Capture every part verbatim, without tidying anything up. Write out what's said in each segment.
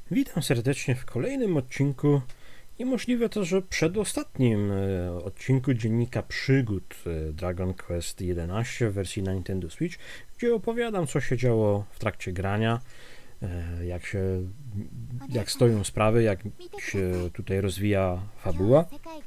Witam serdecznie w kolejnym odcinku i możliwe to, że przedostatnim e, odcinku dziennika przygód e, Dragon Quest jedenaście w wersji na Nintendo Switch, gdzie opowiadam, co się działo w trakcie grania, e, jak się, jak stoją sprawy, jak się tutaj rozwija fabuła,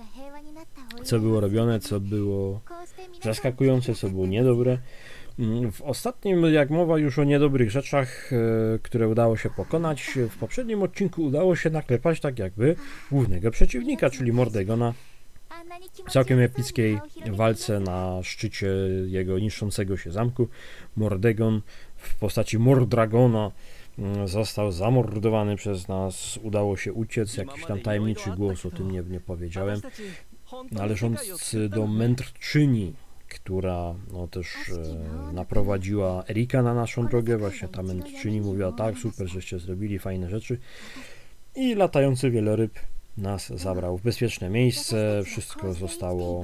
co było robione, co było zaskakujące, co było niedobre. W ostatnim, jak mowa już o niedobrych rzeczach, które udało się pokonać, w poprzednim odcinku udało się naklepać tak jakby głównego przeciwnika, czyli Mordegona, w całkiem epickiej walce na szczycie jego niszczącego się zamku. Mordegon w postaci Mordragona został zamordowany przez nas, udało się uciec, jakiś tam tajemniczy głos o tym nie, nie powiedziałem, należący do mędrczyni, która no, też e, naprowadziła Erika na naszą drogę. Właśnie ta mędrczyni mówiła: tak, super, żeście zrobili fajne rzeczy. I latający wieloryb nas zabrał w bezpieczne miejsce, wszystko zostało,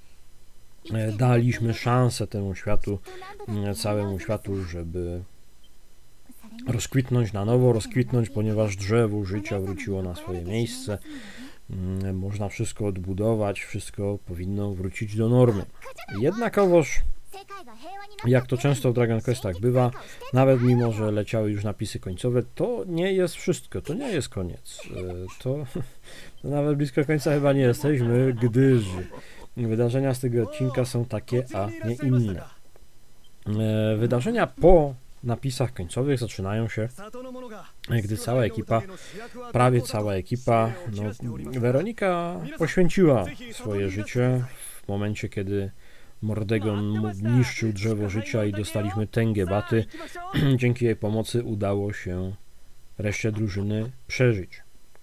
e, daliśmy szansę temu światu, e, całemu światu, żeby rozkwitnąć na nowo, rozkwitnąć, ponieważ drzewo życia wróciło na swoje miejsce. Można wszystko odbudować, wszystko powinno wrócić do normy. Jednakowoż, jak to często w Dragon Questach bywa, nawet mimo, że leciały już napisy końcowe, to nie jest wszystko, to nie jest koniec. To, to nawet blisko końca chyba nie jesteśmy, gdyż wydarzenia z tego odcinka są takie, a nie inne. Wydarzenia po napisach końcowych zaczynają się, gdy cała ekipa, prawie cała ekipa, no, Weronika poświęciła swoje życie w momencie, kiedy Mordegon niszczył drzewo życia i dostaliśmy tęgie baty. Dzięki jej pomocy udało się reszcie drużyny przeżyć.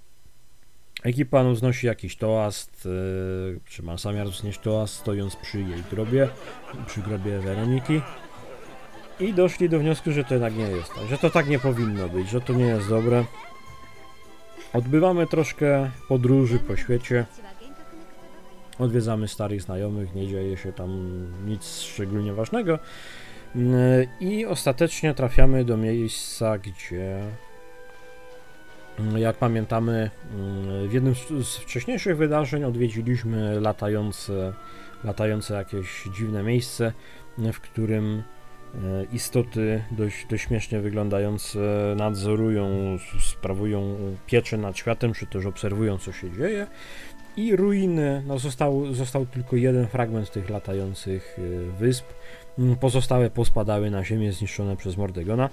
Ekipa no, wznosi jakiś toast, yy, czy ma zamiar wznieść toast, stojąc przy jej grobie, przy grobie Weroniki. I doszli do wniosku, że to jednak nie jest tak, że to tak nie powinno być, że to nie jest dobre. Odbywamy troszkę podróży po świecie. Odwiedzamy starych znajomych, nie dzieje się tam nic szczególnie ważnego. I ostatecznie trafiamy do miejsca, gdzie, jak pamiętamy, w jednym z wcześniejszych wydarzeń odwiedziliśmy latające, latające jakieś dziwne miejsce, w którym istoty dość, dość śmiesznie wyglądające nadzorują, sprawują pieczę nad światem, czy też obserwują, co się dzieje. I ruiny, no został, został tylko jeden fragment tych latających wysp. Pozostałe pospadały na ziemię, zniszczone przez Mordegona.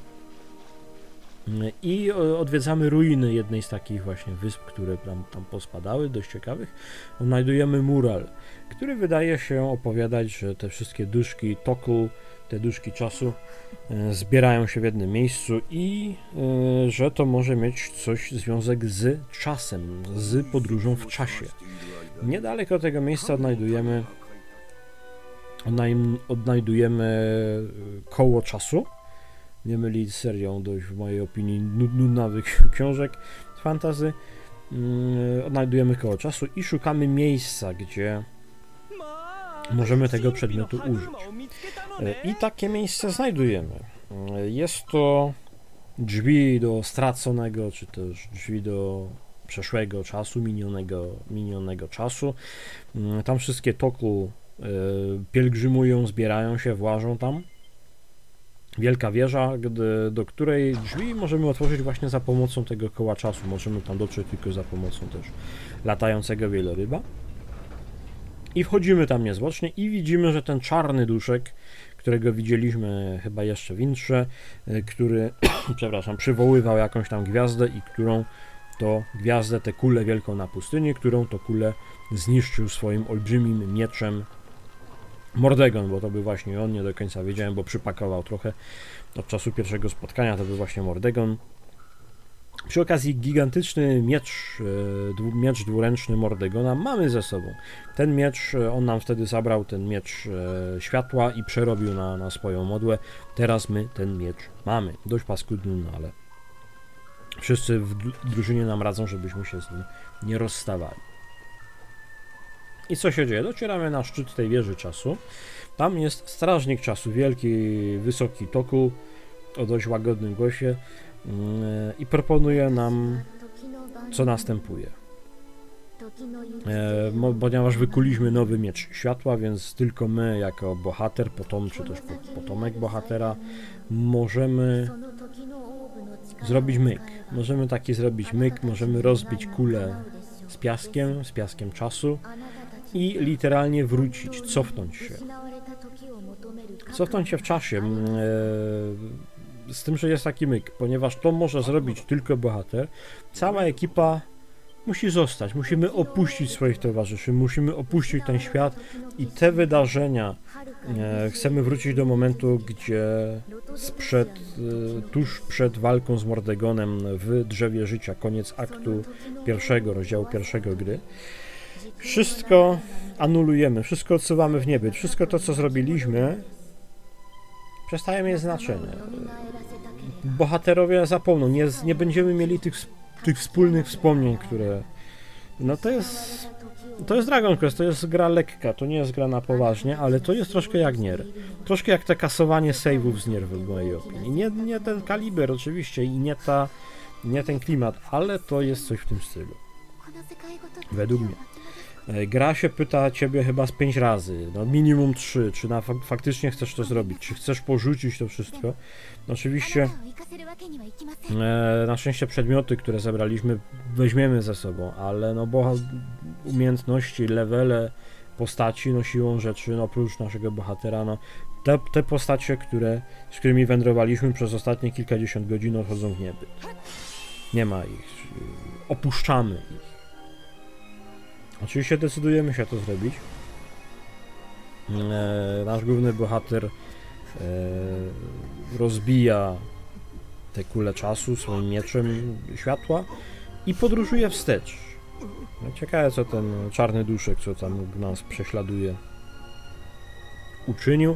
I odwiedzamy ruiny jednej z takich właśnie wysp, które tam, tam pospadały, dość ciekawych. Odnajdujemy mural, który wydaje się opowiadać, że te wszystkie duszki Tokul, te duszki czasu e, zbierają się w jednym miejscu i e, że to może mieć coś związek z czasem, z podróżą w czasie. Niedaleko tego miejsca odnajdujemy odnaj, odnajdujemy koło czasu. Nie mylić z serią dość, w mojej opinii, nudnawych książek z fantasy. Yy, odnajdujemy koło czasu i szukamy miejsca, gdzie możemy tego przedmiotu użyć. Yy, I takie miejsce znajdujemy. Yy, jest to drzwi do straconego, czy też drzwi do przeszłego czasu, minionego, minionego czasu. Yy, tam wszystkie Tokul yy, pielgrzymują, zbierają się, włażą tam. Wielka wieża, gdy, do której drzwi możemy otworzyć właśnie za pomocą tego koła czasu. Możemy tam dotrzeć tylko za pomocą też latającego wieloryba. I wchodzimy tam niezwłocznie i widzimy, że ten czarny duszek, którego widzieliśmy chyba jeszcze w intrze, który, przepraszam, przywoływał jakąś tam gwiazdę i którą to gwiazdę, tę kulę wielką na pustyni, którą to kulę zniszczył swoim olbrzymim mieczem Mordegon, bo to był właśnie on, nie do końca wiedziałem, bo przypakował trochę od czasu pierwszego spotkania, to był właśnie Mordegon. Przy okazji gigantyczny miecz, miecz dwuręczny Mordegona mamy ze sobą. Ten miecz, on nam wtedy zabrał ten miecz światła i przerobił na, na swoją modłę. Teraz my ten miecz mamy. Dość paskudny, no ale wszyscy w drużynie nam radzą, żebyśmy się z nim nie rozstawali. I co się dzieje? Docieramy na szczyt tej wieży czasu. Tam jest strażnik czasu, wielki, wysoki Tokul o dość łagodnym głosie. i proponuje nam, co następuje. E, ponieważ wykuliśmy nowy miecz światła, więc tylko my jako bohater, potom, czy też potomek bohatera możemy zrobić myk. Możemy taki zrobić myk, możemy rozbić kulę z piaskiem, z piaskiem czasu i literalnie wrócić, cofnąć się. Cofnąć się w czasie, e, z tym, że jest taki myk, ponieważ to może zrobić tylko bohater. Cała ekipa musi zostać, musimy opuścić swoich towarzyszy, musimy opuścić ten świat i te wydarzenia, e, chcemy wrócić do momentu, gdzie sprzed, e, tuż przed walką z Mordegonem w Drzewie Życia, koniec aktu pierwszego, rozdziału pierwszego gry, wszystko anulujemy, wszystko odsuwamy w niebyt, wszystko to, co zrobiliśmy, przestaje mieć znaczenie. Bohaterowie zapomną, nie, nie będziemy mieli tych tych wspólnych wspomnień, które... No to jest... To jest Dragon Quest, to jest gra lekka, to nie jest gra na poważnie, ale to jest troszkę jak Nier. Troszkę jak te kasowanie save'ów z Nier w mojej opinii. Nie, nie ten kaliber oczywiście i nie ta... nie ten klimat, ale to jest coś w tym stylu. Według mnie. Gra się pyta ciebie chyba z pięć razy, no minimum trzy, czy na fak faktycznie chcesz to zrobić, czy chcesz porzucić to wszystko. Oczywiście e, na szczęście przedmioty, które zebraliśmy, weźmiemy ze sobą, ale no bo umiejętności, levele postaci, no siłą rzeczy, no oprócz naszego bohatera, no te, te postacie, które, z którymi wędrowaliśmy przez ostatnie kilkadziesiąt godzin, odchodzą w niebyt. Nie ma ich, opuszczamy ich. Oczywiście decydujemy się to zrobić. E, nasz główny bohater e, rozbija te kule czasu swoim mieczem światła i podróżuje wstecz. No, ciekawe, co ten czarny duszek, co tam nas prześladuje, uczynił.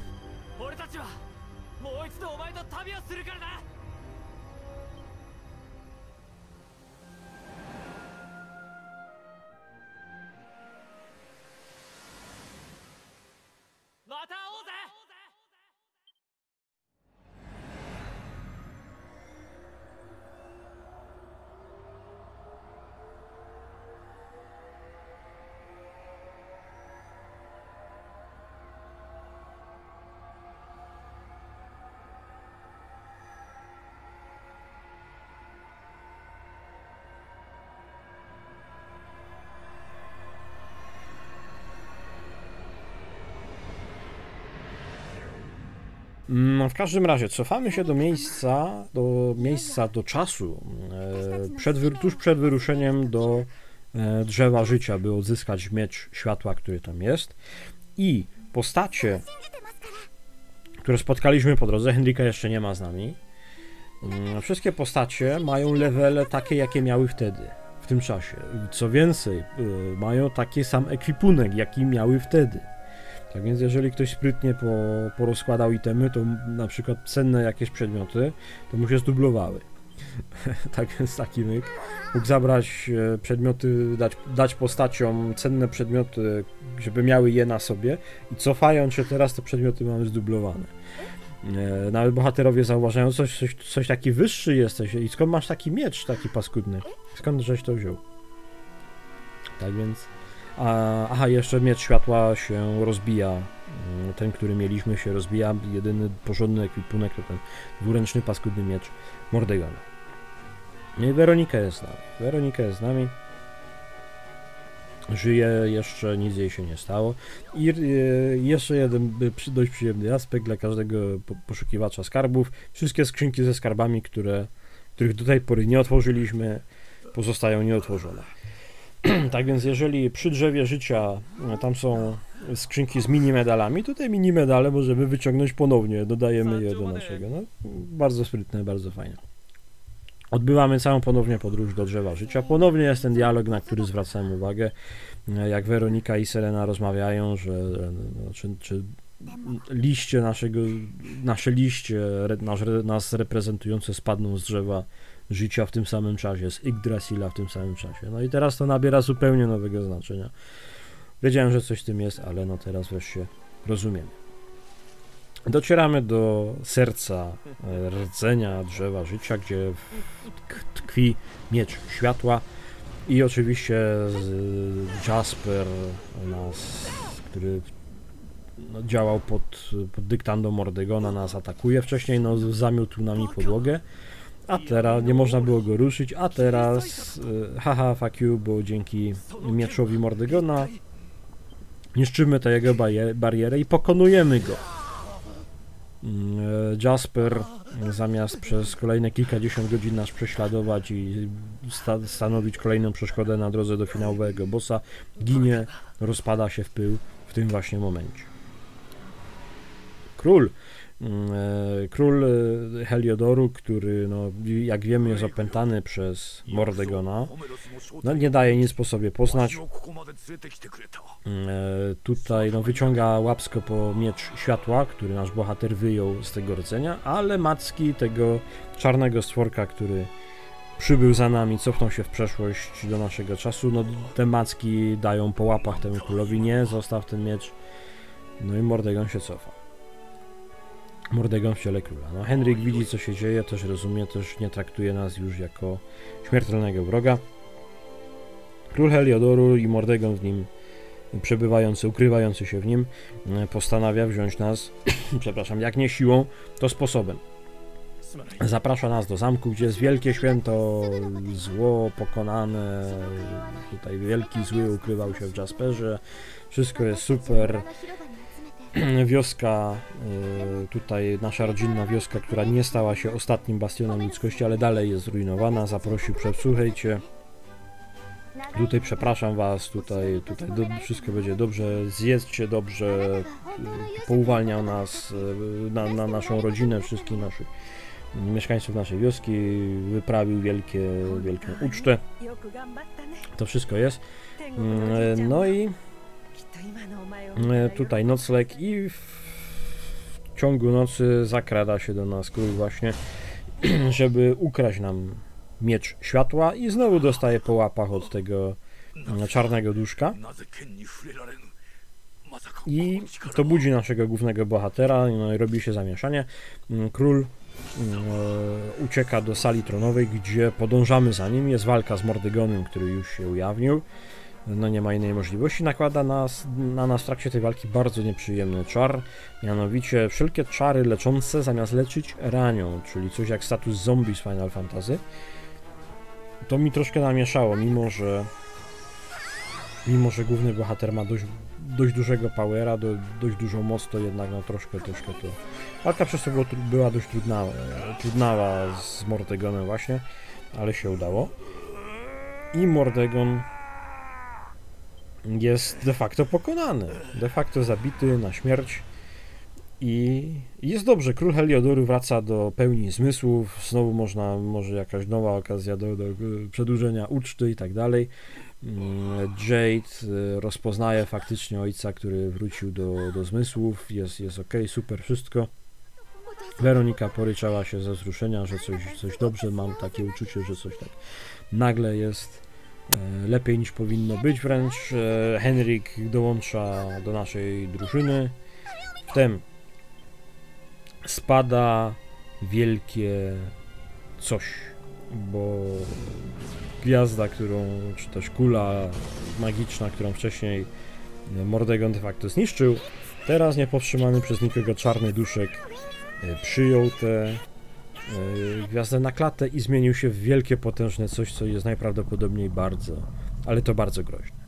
No, w każdym razie cofamy się do miejsca, do miejsca, do czasu, e, przed, tuż przed wyruszeniem do e, Drzewa Życia, by odzyskać miecz światła, który tam jest. I postacie, które spotkaliśmy po drodze, Henryka jeszcze nie ma z nami, e, wszystkie postacie mają levele takie, jakie miały wtedy, w tym czasie. Co więcej, e, mają taki sam ekwipunek, jaki miały wtedy. Tak więc jeżeli ktoś sprytnie po, porozkładał itemy, to na przykład cenne jakieś przedmioty, to mu się zdublowały. Tak więc taki myk. Mógł zabrać przedmioty, dać, dać postaciom cenne przedmioty, żeby miały je na sobie i cofając się teraz, te przedmioty mamy zdublowane. Nawet bohaterowie zauważają, coś, coś, coś taki wyższy jesteś i skąd masz taki miecz taki paskudny? Skąd żeś to wziął? Tak więc... A, aha, jeszcze miecz światła się rozbija. Ten, który mieliśmy, się rozbija. Jedyny porządny ekwipunek to ten dwuręczny, paskudny miecz Mordegana. No i Weronika jest z nami. Weronika jest z nami. Żyje jeszcze, nic jej się nie stało. I e, jeszcze jeden dość przyjemny aspekt dla każdego poszukiwacza skarbów. Wszystkie skrzynki ze skarbami, które, których do tej pory nie otworzyliśmy, pozostają nieotworzone. Tak więc jeżeli przy Drzewie Życia tam są skrzynki z mini medalami, to te mini medale możemy wyciągnąć ponownie, dodajemy je do naszego. No, bardzo sprytne, bardzo fajnie. Odbywamy całą ponownie podróż do Drzewa Życia. Ponownie jest ten dialog, na który zwracam uwagę, jak Weronika i Selena rozmawiają, że no, czy, czy liście naszego, nasze liście nas, nas reprezentujące spadną z Drzewa Życia w tym samym czasie, z Yggdrasila w tym samym czasie. No i teraz to nabiera zupełnie nowego znaczenia. Wiedziałem, że coś w tym jest, ale no teraz wreszcie rozumiemy. Docieramy do serca rdzenia drzewa życia, gdzie tkwi miecz światła i oczywiście Jasper, nas, który no, działał pod, pod dyktando Mordegona, nas atakuje. Wcześniej no, zamiótł nami podłogę, a teraz nie można było go ruszyć, a teraz haha, fuck you, bo dzięki mieczowi Mordegona niszczymy tę jego barierę i pokonujemy go. Jasper, zamiast przez kolejne kilkadziesiąt godzin nas prześladować i sta stanowić kolejną przeszkodę na drodze do finałowego bossa, ginie, rozpada się w pył w tym właśnie momencie. Król, król Heliodoru, który, no, jak wiemy, jest opętany przez Mordegona, no, nie daje nic po sobie poznać. Tutaj no, wyciąga łapsko po miecz światła, który nasz bohater wyjął z tego rdzenia, ale macki tego czarnego stworka, który przybył za nami, cofnął się w przeszłość do naszego czasu, no te macki dają po łapach temu królowi: nie, zostaw ten miecz. No i Mordegon się cofa. Mordegon w ciele króla. No, Henryk widzi, co się dzieje, też rozumie, też nie traktuje nas już jako śmiertelnego wroga. Król Heliodoru i Mordegon w nim przebywający, ukrywający się w nim, postanawia wziąć nas, przepraszam, jak nie siłą, to sposobem. Zaprasza nas do zamku, gdzie jest wielkie święto, zło pokonane, tutaj wielki zły ukrywał się w Jasperze, wszystko jest super. Wioska, tutaj nasza rodzinna wioska, która nie stała się ostatnim bastionem ludzkości, ale dalej jest zrujnowana, zaprosił, słuchajcie, tutaj przepraszam was, tutaj, tutaj do, wszystko będzie dobrze, zjedzcie dobrze, pouwalniał nas, na, na naszą rodzinę, wszystkich naszych mieszkańców naszej wioski, wyprawił wielkie, wielką ucztę, to wszystko jest, no i tutaj nocleg i w ciągu nocy zakrada się do nas król właśnie, żeby ukraść nam miecz światła i znowu dostaje po łapach od tego czarnego duszka i to budzi naszego głównego bohatera, no i robi się zamieszanie. Król e, ucieka do sali tronowej, gdzie podążamy za nim, jest walka z Mordegonem, który już się ujawnił. No nie ma innej możliwości, nakłada nas, na nas w trakcie tej walki bardzo nieprzyjemny czar, mianowicie wszelkie czary leczące zamiast leczyć ranią, czyli coś jak status zombie z Final Fantasy. To mi troszkę namieszało, mimo że mimo że główny bohater ma dość, dość dużego powera, do, dość dużą moc, to jednak no troszkę, troszkę to... Walka przez to było, była dość trudna, trudna z Mordegonem właśnie, ale się udało. I Mordegon jest de facto pokonany, de facto zabity na śmierć i jest dobrze. Król Heliodoru wraca do pełni zmysłów, znowu można, może jakaś nowa okazja do, do przedłużenia uczty i tak dalej. Jade rozpoznaje faktycznie ojca, który wrócił do, do zmysłów, jest, jest ok, super wszystko. Weronika poryczała się ze wzruszenia, że coś, coś dobrze, mam takie uczucie, że coś tak nagle jest lepiej niż powinno być wręcz. Henryk dołącza do naszej drużyny. Wtem spada wielkie coś, bo gwiazda, którą, czy też kula magiczna, którą wcześniej Mordegon de facto zniszczył, teraz niepowstrzymany przez nikogo czarny duszek przyjął tę gwiazdę na klatę i zmienił się w wielkie, potężne coś, co jest najprawdopodobniej bardzo, ale to bardzo groźne.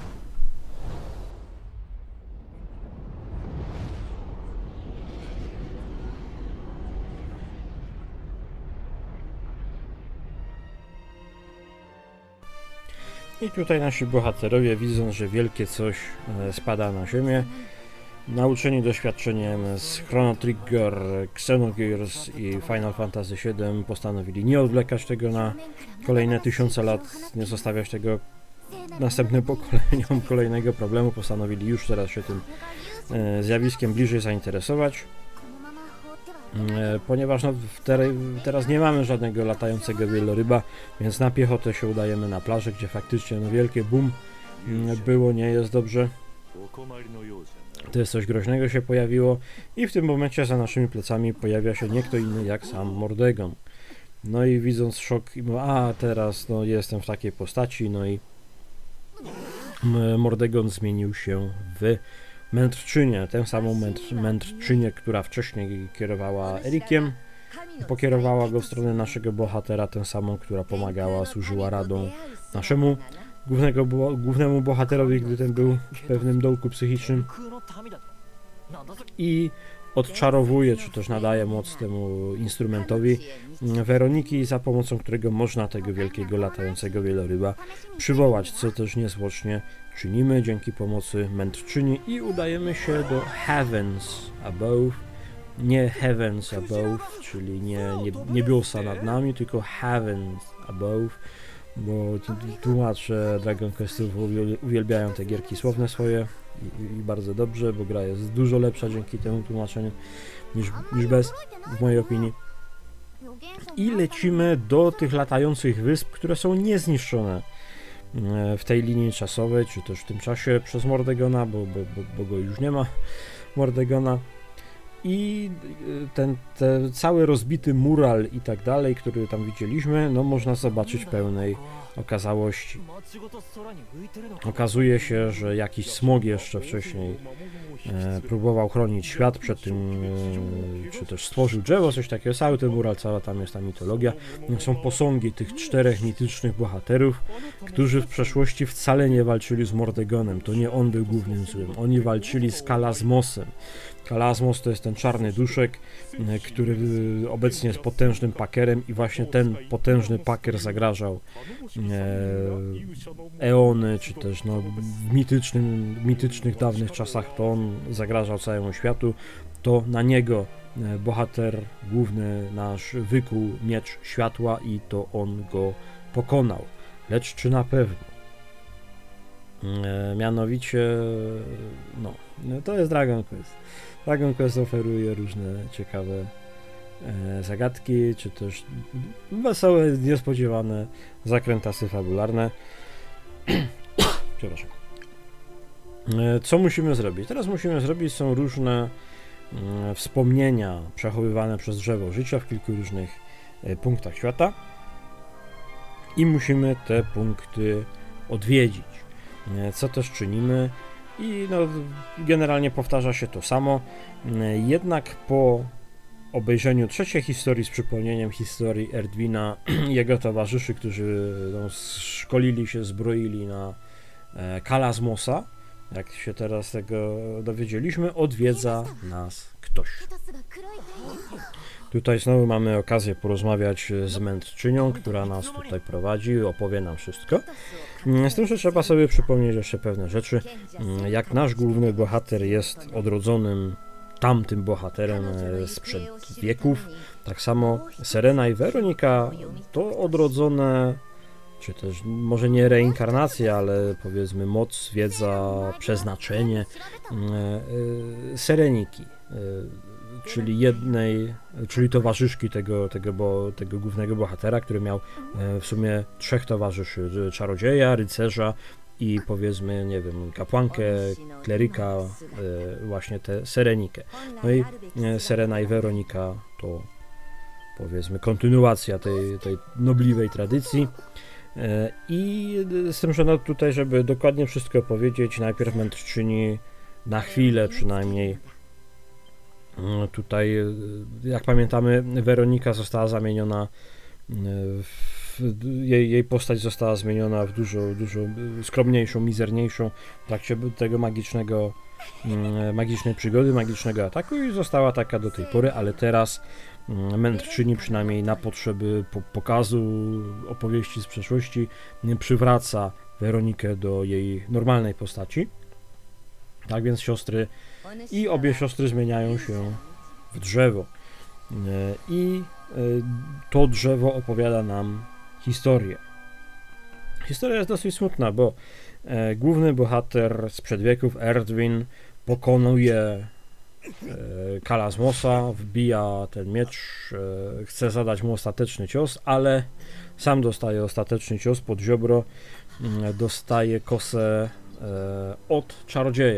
I tutaj nasi bohaterowie, widząc, że wielkie coś spada na ziemię, nauczeni doświadczeniem z Chrono Trigger, Xenogears i Final Fantasy siedem, postanowili nie odwlekać tego na kolejne tysiące lat, nie zostawiać tego następnym pokoleniom kolejnego problemu, postanowili już teraz się tym e, zjawiskiem bliżej zainteresować, e, ponieważ no, te, teraz nie mamy żadnego latającego wieloryba, więc na piechotę się udajemy na plażę, gdzie faktycznie no, wielkie boom było, nie jest dobrze. To jest coś groźnego się pojawiło i w tym momencie za naszymi plecami pojawia się nie kto inny jak sam Mordegon. No i widząc szok, i mówi, a teraz no, jestem w takiej postaci, no i Mordegon zmienił się w mędrczynię, tę samą mędr mędrczynię, która wcześniej kierowała Erikiem, pokierowała go w stronę naszego bohatera, tę samą, która pomagała, służyła radą naszemu głównego, bo głównemu bohaterowi, gdy ten był w pewnym dołku psychicznym i odczarowuje, czy też nadaje moc temu instrumentowi Weroniki, za pomocą którego można tego wielkiego latającego wieloryba przywołać, co też niezwłocznie czynimy dzięki pomocy mędrczyni i udajemy się do Heavens Above, nie Heavens Above, czyli nie, nie niebiosa nad nami, tylko Heavens Above, bo tłumacze Dragon Questów uwielbiają te gierki słowne swoje i, i bardzo dobrze, bo gra jest dużo lepsza dzięki temu tłumaczeniu niż, niż bez, w mojej opinii. I lecimy do tych latających wysp, które są niezniszczone w tej linii czasowej, czy też w tym czasie przez Mordegona, bo, bo, bo, bo go już nie ma, Mordegona. I ten, ten cały rozbity mural i tak dalej, który tam widzieliśmy, no można zobaczyć w pełnej okazałości. Okazuje się, że jakiś smog jeszcze wcześniej e, próbował chronić świat przed tym, e, czy też stworzył drzewo, coś takiego. Cały ten mural, cała tam jest ta mitologia. Są posągi tych czterech mitycznych bohaterów, którzy w przeszłości wcale nie walczyli z Mordegonem. To nie on był głównym złym. Oni walczyli z Kalasmosem. Kalasmos to jest ten czarny duszek, który obecnie jest potężnym pakerem i właśnie ten potężny paker zagrażał e, eony, czy też no, w mitycznym, mitycznych dawnych czasach to on zagrażał całemu światu, to na niego bohater główny nasz wykuł miecz światła i to on go pokonał. Lecz czy na pewno? E, mianowicie, no, to jest Dragon Quest. Dragon Quest oferuje różne ciekawe e, zagadki, czy też wesołe, niespodziewane zakrętasy fabularne. Przepraszam. E, co musimy zrobić? Teraz musimy zrobić, są różne e, wspomnienia przechowywane przez drzewo życia w kilku różnych e, punktach świata i musimy te punkty odwiedzić. E, co też czynimy? I no, generalnie powtarza się to samo, jednak po obejrzeniu trzeciej historii z przypomnieniem historii Erdwina i jego towarzyszy, którzy no, szkolili się, zbroili na e, Kalasmosa, jak się teraz tego dowiedzieliśmy, odwiedza nas ktoś. Tutaj znowu mamy okazję porozmawiać z mędrczynią, która nas tutaj prowadzi, opowie nam wszystko. Z tym, że trzeba sobie przypomnieć jeszcze pewne rzeczy. Jak nasz główny bohater jest odrodzonym tamtym bohaterem sprzed wieków, tak samo Serena i Weronika to odrodzone, czy też może nie reinkarnacja, ale powiedzmy moc, wiedza, przeznaczenie Sereniki, czyli jednej, czyli towarzyszki tego, tego, bo, tego głównego bohatera, który miał w sumie trzech towarzyszy, czarodzieja, rycerza i powiedzmy, nie wiem, kapłankę, kleryka, właśnie tę Serenikę. No i Serena i Weronika to powiedzmy kontynuacja tej, tej nobliwej tradycji. I z tym, że no tutaj, żeby dokładnie wszystko powiedzieć, najpierw mędrczyni na chwilę przynajmniej. Tutaj, jak pamiętamy, Weronika została zamieniona, w, jej, jej postać została zmieniona w dużo, dużo skromniejszą, mizerniejszą w trakcie tego magicznego, magicznej przygody, magicznego ataku i została taka do tej pory, ale teraz mędrczyni przynajmniej na potrzeby pokazu opowieści z przeszłości przywraca Weronikę do jej normalnej postaci. Tak więc siostry i obie siostry zmieniają się w drzewo i to drzewo opowiada nam historię. Historia jest dosyć smutna, bo główny bohater sprzed wieków, Erdwin, pokonuje Kalasmosa, wbija ten miecz, chce zadać mu ostateczny cios, ale sam dostaje ostateczny cios pod ziobro, dostaje kosę od czarodzieja.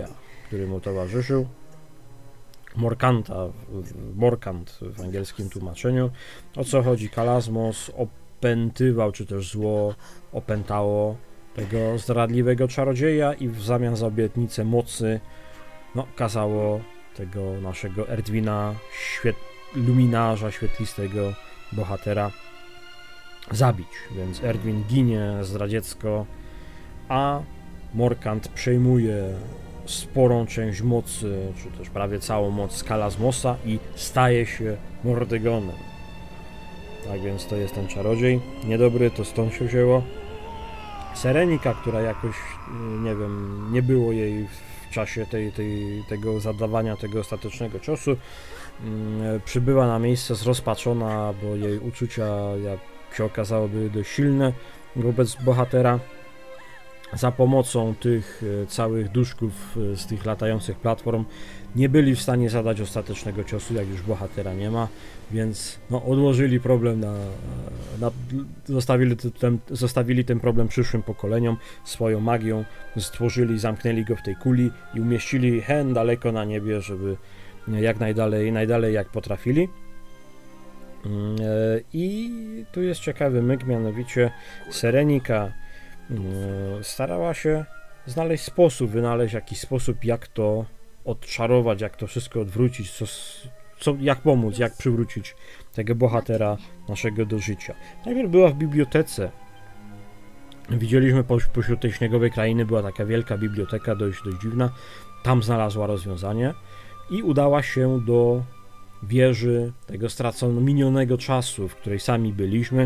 który mu towarzyszył. Morkanta, Morkant w angielskim tłumaczeniu. O co chodzi? Kalazmos opętywał, czy też zło opętało tego zdradliwego czarodzieja i w zamian za obietnicę mocy no, kazało tego naszego Erdwina, świet, luminarza, świetlistego bohatera zabić. Więc Erdwin ginie zdradziecko, a Morkant przejmuje sporą część mocy, czy też prawie całą moc z Kalazmosa i staje się Mordegonem. Tak więc to jest ten czarodziej niedobry, to stąd się wzięło. Serenika, która jakoś, nie wiem, nie było jej w czasie tej, tej, tego zadawania tego ostatecznego ciosu, yy, przybyła na miejsce zrozpaczona, bo jej uczucia, jak się okazało, były dość silne wobec bohatera. Za pomocą tych e, całych duszków e, z tych latających platform nie byli w stanie zadać ostatecznego ciosu, jak już bohatera nie ma, więc no, odłożyli problem na, na zostawili, ten, zostawili ten problem przyszłym pokoleniom swoją magią, stworzyli, zamknęli go w tej kuli i umieścili hen daleko na niebie, żeby jak najdalej, najdalej jak potrafili. E, I tu jest ciekawy myk, mianowicie Serenika starała się znaleźć sposób, wynaleźć jakiś sposób, jak to odczarować, jak to wszystko odwrócić, co, co, jak pomóc, jak przywrócić tego bohatera naszego do życia. Najpierw była w bibliotece. Widzieliśmy pośród tej śniegowej krainy była taka wielka biblioteka, dość, dość dziwna. Tam znalazła rozwiązanie i udała się do wieży tego straconego, minionego czasu, w której sami byliśmy.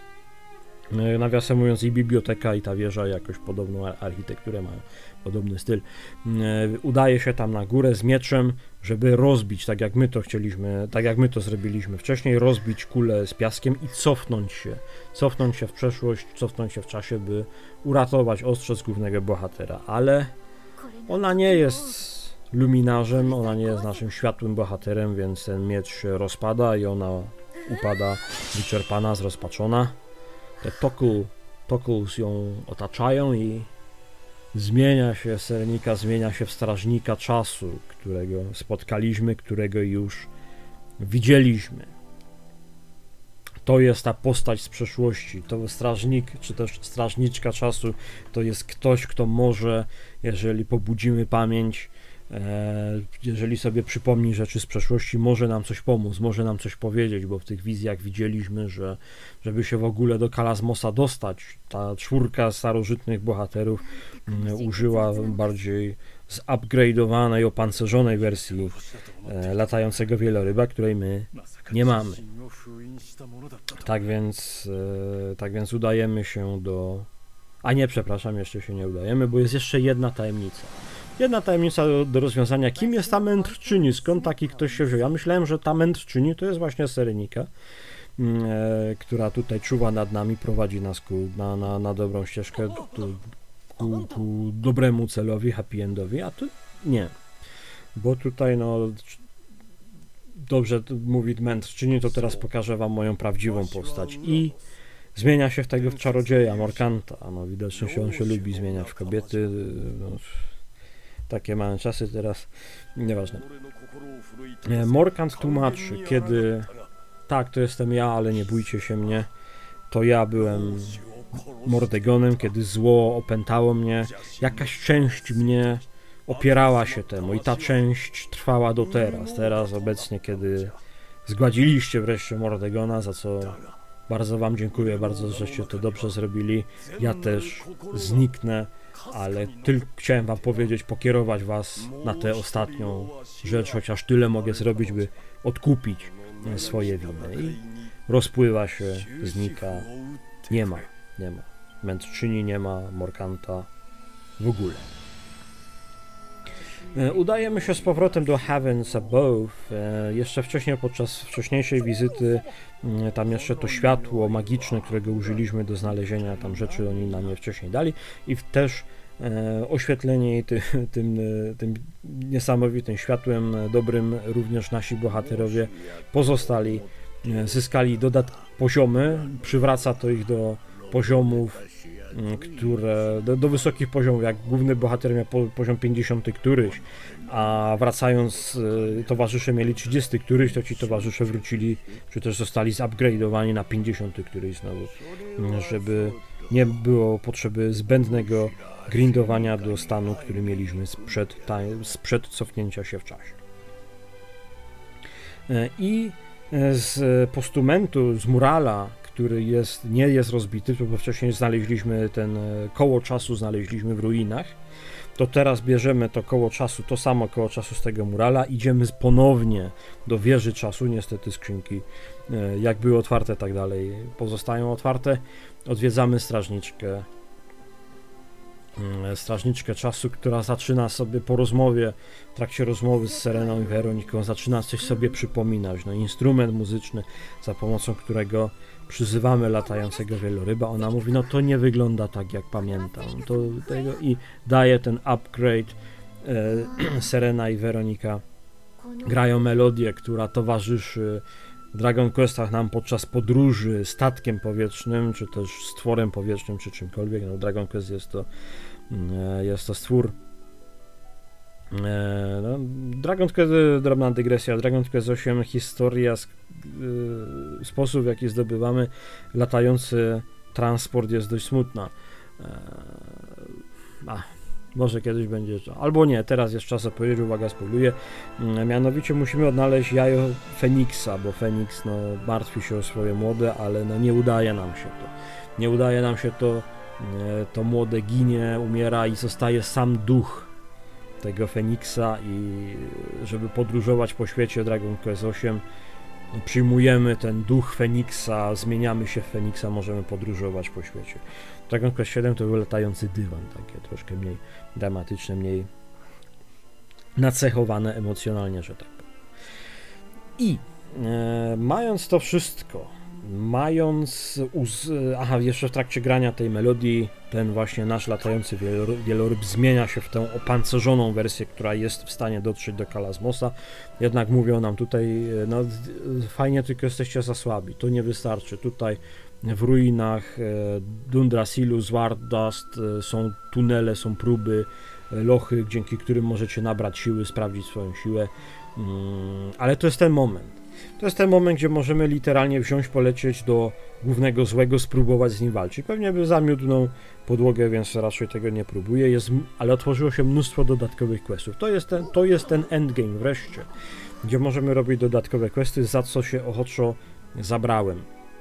Nawiasem mówiąc, i biblioteka, i ta wieża jakoś podobną architekturę mają, podobny styl. Udaje się tam na górę z mieczem, żeby rozbić, tak jak my to chcieliśmy, tak jak my to zrobiliśmy wcześniej, rozbić kulę z piaskiem i cofnąć się, cofnąć się w przeszłość, cofnąć się w czasie, by uratować ostrzec głównego bohatera, ale ona nie jest luminarzem, ona nie jest naszym światłym bohaterem, więc ten miecz się rozpada i ona upada wyczerpana, zrozpaczona. Te tokul, tokuls ją otaczają i zmienia się, Serenika zmienia się w strażnika czasu, którego spotkaliśmy, którego już widzieliśmy. To jest ta postać z przeszłości, to strażnik, czy też strażniczka czasu, to jest ktoś, kto może, jeżeli pobudzimy pamięć, jeżeli sobie przypomni rzeczy z przeszłości, może nam coś pomóc, może nam coś powiedzieć, bo w tych wizjach widzieliśmy, że żeby się w ogóle do Kalazmosa dostać, ta czwórka starożytnych bohaterów użyła bardziej zupgrade'owanej, opancerzonej wersji e, latającego wieloryba, której my nie mamy. Tak więc, e, tak więc udajemy się do... A nie, przepraszam, jeszcze się nie udajemy, bo jest jeszcze jedna tajemnica. Jedna tajemnica do, do rozwiązania. Kim jest ta mędrczyni? Skąd taki ktoś się wziął? Ja myślałem, że ta mędrczyni to jest właśnie Serenika, e, która tutaj czuwa nad nami, prowadzi nas ku, na, na, na dobrą ścieżkę, ku, ku, ku dobremu celowi, happy endowi, a tu nie. Bo tutaj no... Dobrze mówi mędrczyni, to teraz pokażę wam moją prawdziwą postać. I zmienia się w tego w czarodzieja, Morkanta. No widocznie się on się lubi zmieniać w kobiety. No, takie małe czasy teraz, nieważne. Morkant tłumaczy, kiedy tak, to jestem ja, ale nie bójcie się mnie, to ja byłem Mordegonem, kiedy zło opętało mnie, jakaś część mnie opierała się temu i ta część trwała do teraz. Teraz obecnie, kiedy zgładziliście wreszcie Mordegona, za co bardzo wam dziękuję, bardzo żeście to dobrze zrobili, ja też zniknę, ale tylko chciałem wam powiedzieć, pokierować was na tę ostatnią rzecz, chociaż tyle mogę zrobić, by odkupić swoje winy. I rozpływa się, znika, nie ma, nie ma. Mędrczyni nie ma, Morkanta w ogóle. Udajemy się z powrotem do Heavens Above. Jeszcze wcześniej, podczas wcześniejszej wizyty, tam jeszcze to światło magiczne, którego użyliśmy do znalezienia tam rzeczy, oni nam je wcześniej dali i też oświetlenie ty, tym, tym niesamowitym światłem dobrym również nasi bohaterowie pozostali, zyskali dodatkowe poziomy, przywraca to ich do poziomów które do, do wysokich poziomów, jak główny bohater miał po, poziom pięćdziesiąty któryś, a wracając towarzysze mieli trzydziesty któryś, to ci towarzysze wrócili, czy też zostali zupgrade'owani na pięćdziesiąty któryś znowu, żeby nie było potrzeby zbędnego grindowania do stanu, który mieliśmy sprzed, sprzed cofnięcia się w czasie. I z postumentu, z murala, który jest, nie jest rozbity, bo wcześniej znaleźliśmy ten koło czasu, znaleźliśmy w ruinach, to teraz bierzemy to koło czasu, to samo koło czasu z tego murala, idziemy ponownie do wieży czasu, niestety skrzynki jak były otwarte, tak dalej pozostają otwarte, odwiedzamy strażniczkę, strażniczkę czasu, która zaczyna sobie po rozmowie, w trakcie rozmowy z Sereną i Weroniką, zaczyna coś sobie przypominać, no instrument muzyczny, za pomocą którego przyzywamy latającego wieloryba, ona mówi, no to nie wygląda tak jak pamiętam, to tego i daje ten upgrade, e, Serena i Weronika grają melodię, która towarzyszy w Dragon Questach nam podczas podróży statkiem powietrznym, czy też stworem powietrznym, czy czymkolwiek. No, Dragon Quest jest to, jest to stwór. No, Dragon Quest, drobna dygresja, Dragon Quest osiem, historia, sposób w jaki zdobywamy latający transport jest dość smutna. A. Może kiedyś będzie to. Albo nie, teraz jest czas opowiedzieć, uwaga, spoiluję. Mianowicie musimy odnaleźć jajo Feniksa, bo Feniks no, martwi się o swoje młode, ale no, nie udaje nam się to. Nie udaje nam się to, to młode ginie, umiera i zostaje sam duch tego Feniksa i żeby podróżować po świecie Dragon Quest osiem, przyjmujemy ten duch Feniksa, zmieniamy się w Feniksa, możemy podróżować po świecie. Dragon Quest siedem to był latający dywan, takie troszkę mniej dramatyczne, mniej nacechowane emocjonalnie, że tak powiem. I e, mając to wszystko, mając, uz, aha, jeszcze w trakcie grania tej melodii, ten właśnie nasz latający wieloryb zmienia się w tę opancerzoną wersję, która jest w stanie dotrzeć do Kalasmosa. Jednak mówią nam tutaj, no fajnie, tylko jesteście za słabi, to nie wystarczy. Tutaj w ruinach Dundrasilu, Swordust są tunele, są próby, lochy, dzięki którym możecie nabrać siły, sprawdzić swoją siłę, ale to jest ten moment. To jest ten moment, gdzie możemy literalnie wziąć, polecieć do głównego złego, spróbować z nim walczyć. Pewnie by zamiótł mną podłogę, więc raczej tego nie próbuję, jest, ale otworzyło się mnóstwo dodatkowych questów. To jest ten, to jest ten endgame wreszcie, gdzie możemy robić dodatkowe questy, za co się ochoczo zabrałem.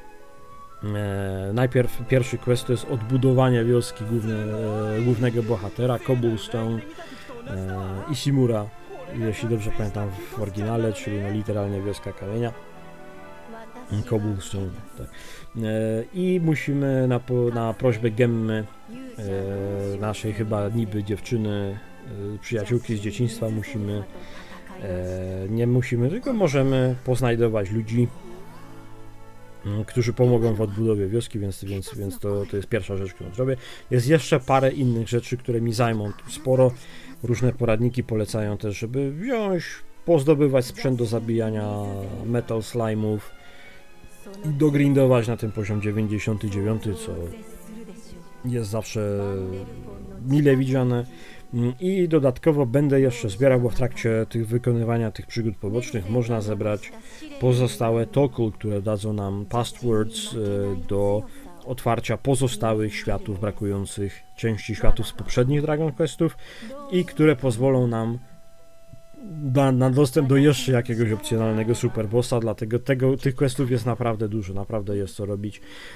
E, najpierw pierwszy quest to jest odbudowanie wioski główne, e, głównego bohatera, Cobblestone, e, Ishimura, jeśli dobrze pamiętam w oryginale, czyli no literalnie wioska kamienia, Cobblestone, tak. E, i musimy na, na prośbę Gemmy, e, naszej chyba niby dziewczyny, e, przyjaciółki z dzieciństwa, musimy, e, nie musimy, tylko możemy poznajdować ludzi, którzy pomogą w odbudowie wioski, więc, więc, więc to, to jest pierwsza rzecz, którą zrobię. Jest jeszcze parę innych rzeczy, które mi zajmą sporo. Różne poradniki polecają też, żeby wziąć, pozdobywać sprzęt do zabijania metal slime'ów i dogrindować na tym poziom dziewięćdziesiąty dziewiąty, co jest zawsze mile widziane. I dodatkowo będę jeszcze zbierał, bo w trakcie tych wykonywania tych przygód pobocznych można zebrać pozostałe tokul, które dadzą nam passwords do otwarcia pozostałych światów, brakujących części światów z poprzednich Dragon Questów i które pozwolą nam na, na dostęp do jeszcze jakiegoś opcjonalnego superbossa, dlatego tego, tych questów jest naprawdę dużo, naprawdę jest co robić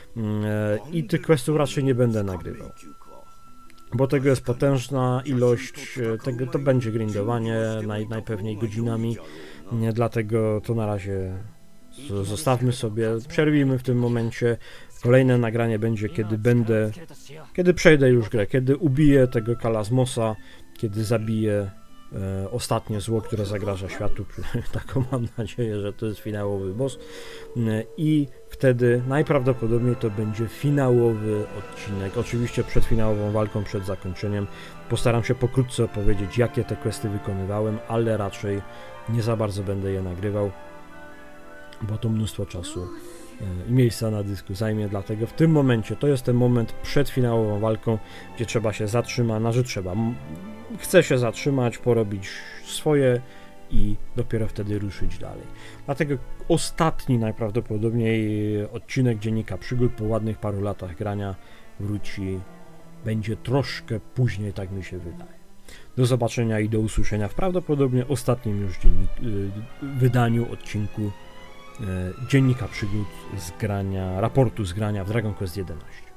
i tych questów raczej nie będę nagrywał, bo tego jest potężna ilość, tego, to będzie grindowanie naj, najpewniej godzinami, nie, dlatego to na razie zostawmy sobie, przerwijmy w tym momencie. Kolejne nagranie będzie, kiedy będę, kiedy przejdę już grę, kiedy ubiję tego Kalasmosa, kiedy zabiję e, ostatnie zło, które zagraża światu, taką mam nadzieję, że to jest finałowy boss, e, i wtedy najprawdopodobniej to będzie finałowy odcinek, oczywiście przed finałową walką, przed zakończeniem. Postaram się pokrótce opowiedzieć, jakie te questy wykonywałem, ale raczej nie za bardzo będę je nagrywał, bo to mnóstwo czasu i miejsca na dysku zajmie, dlatego w tym momencie to jest ten moment przed finałową walką, gdzie trzeba się zatrzymać, na że trzeba, chce się zatrzymać, porobić swoje i dopiero wtedy ruszyć dalej. Dlatego ostatni najprawdopodobniej odcinek Dziennika Przygód po ładnych paru latach grania wróci, będzie troszkę później, tak mi się wydaje. Do zobaczenia i do usłyszenia w prawdopodobnie ostatnim już dziennik, wydaniu odcinku Dziennika Przygód z grania, raportu z grania w Dragon Quest jedenaście.